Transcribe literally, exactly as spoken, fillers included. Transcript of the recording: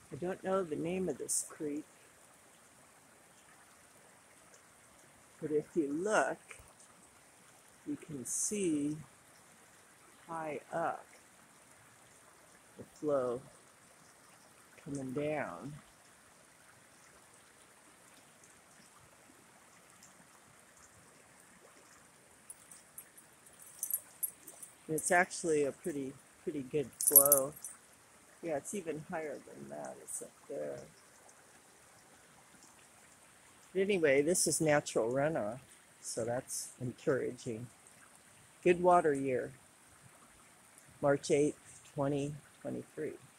I don't know the name of this creek, but if you look, you can see high up the flow coming down. And it's actually a pretty, pretty good flow. Yeah, it's even higher than that. It's up there. But anyway, this is natural runoff, so that's encouraging. Good water year, March eighth, twenty twenty-three.